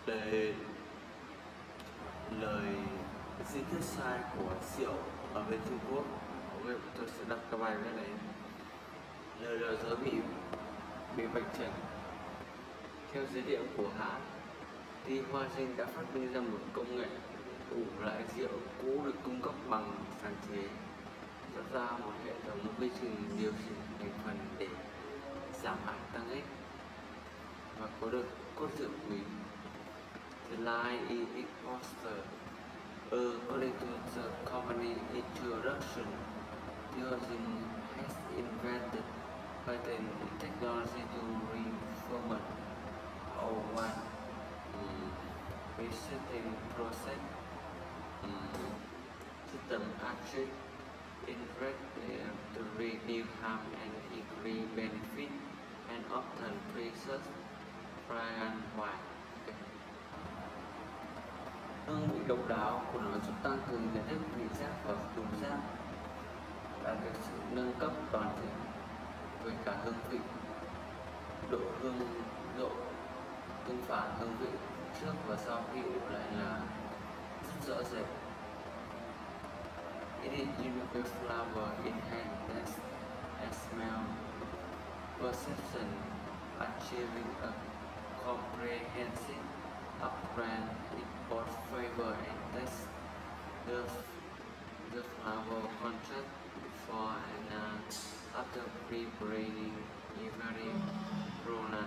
về lời synthesize của rượu ở bên Trung Quốc. Ok, tôi sẽ đọc cái bài viết này. Lời đồn dối bị vạch trần. Theo giới thiệu của hãng, thì Hoa Sinh đã phát minh ra một công nghệ ủ lại rượu cũ được cung cấp bằng sáng chế, tạo ra một hệ thống quy trình điều chỉnh thành phần để giảm hại tăng ích và có được cốt rượu quý. The line is imposter. According to the company introduction, Diageo has invented patent technology to reformat our wine resetting process system actually interact to reduce harm and increase benefit and often praises fragrant wine. Hương vị độc đáo của nó giúp tăng cường nhận thức vị giác và thính giác, đạt được sự nâng cấp toàn thể với cả hương vị, độ tương phản hương vị trước và sau khi ủ lại là rất rõ rệt. It is unique flavor enhance taste and smell perception, achieving a comprehensive upbrand in both flavor and taste. The flavor contrast before and after pre-brewing is very prominent.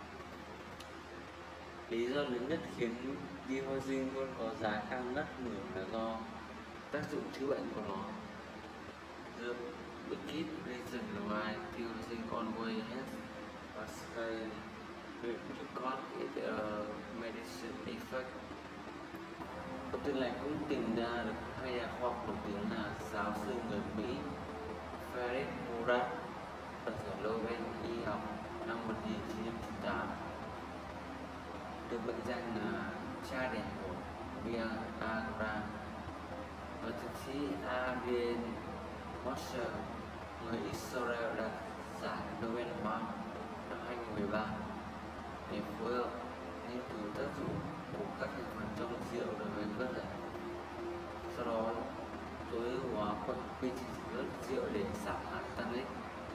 Lý do lớn nhất khiến Diageo luôn có giá cao ngất ngưỡng là do tác dụng chữa bệnh của nó. The biggest reason why Diageo always has a scale because it medicine effect. Công ty này cũng tìm ra được hai nhà khoa học nổi tiếng là giáo sư người Mỹ Frederick Murat và giải Nobel y học năm 1998, được mệnh danh là cha đẻ của Viagra, và tiến sĩ Adrian Mosher, người Israel, đạt giải Nobel hóa năm 2013 để phối hợp nghiên cứu tác dụng của các thành phần trong rượu đối với cơ thể. Sau đó tối ưu hóa quy trình sản xuất rượu để giảm hại tannic.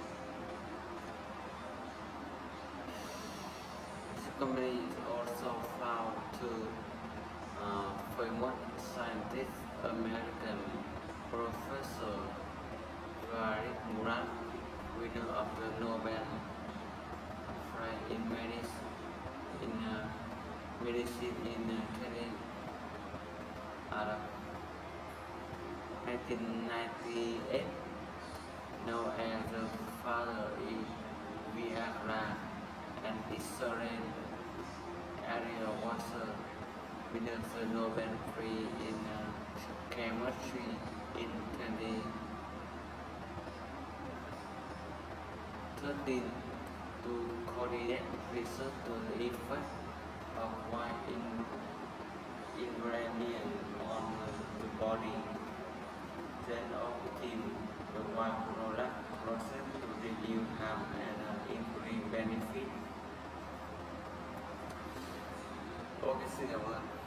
The company is also found to famous scientist American Professor Frederick Murat, winner of the Nobel Prize in Medicine in 1998, known as the father of Viagra, and Israel Ariel Wasser, winner of the Nobel Prize in Chemistry in 2013, to coordinate research to the effect of wine ingredient on the body, then obtain the wine product process to reduce harm and increase benefit. Ok, xin cảm ơn.